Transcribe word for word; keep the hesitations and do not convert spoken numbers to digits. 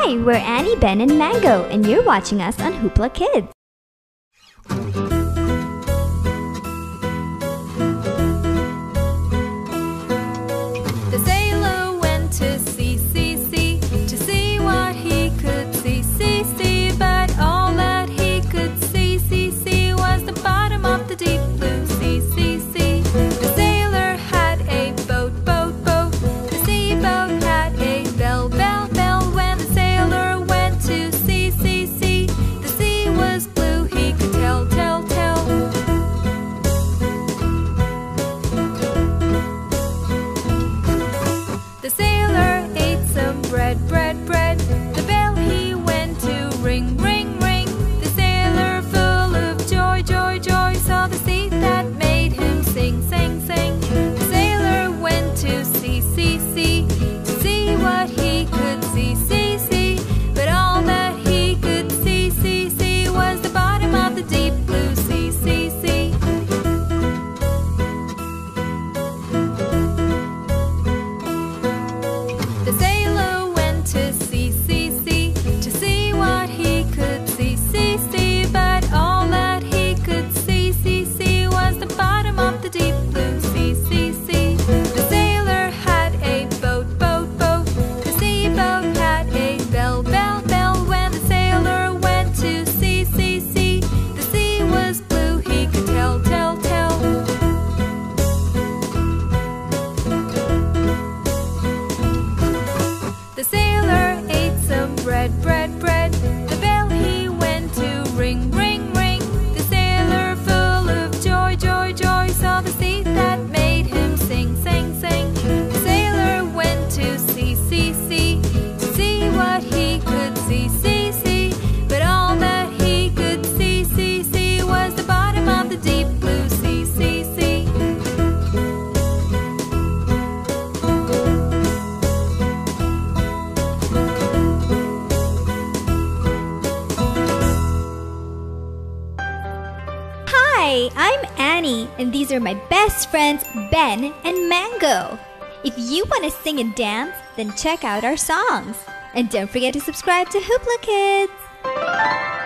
Hi, we're Annie, Ben, and Mango, and you're watching us on Hoopla Kids. The sailor went to sea, sea, sea, to see what he could see, see, see. But all that he could see, see, see, was the bottom of the deep blue sea, sea, sea. The sailor had a boat, boat, boat. The sea boat had a bell, bell, bell. When the sailor went to sea, sea, sea, the sea was blue, he could tell, tell, tell. The sailor ate some bread, bread, bread. The bell he went to ring, ring, ring. The sailor, full of joy, joy, joy, saw the sea that made him sing, sing, sing. The sailor went to sea, sea, sea, to see what he could see, see, see. But all that he could see, see, see, was the bottom of the deep blue sea, sea, sea. The sailor went to sea, sea, sea, to see what he could see, see, see. But all that he could see, see, see, was the bottom of the deep blue sea, sea, sea. The sailor had a boat, boat, boat. The sea boat had a bell, bell, bell. When the sailor went to sea, sea, sea, the sea was blue, he could tell, tell, tell. The sailor ate some bread, bread, bread. The bell he went to ring, ring, ring. The sailor, full of joy, joy, joy, saw the sea that made him sing, sing, sing. The sailor went to sea, sea, sea, to see what he could see, see, see. But all that he could see, see, see, was the bottom of the deep blue sea, sea, sea. Hi, I'm Annie, and these are my best friends, Ben and Mango. If you want to sing and dance, then check out our songs. And don't forget to subscribe to Hoopla Kids.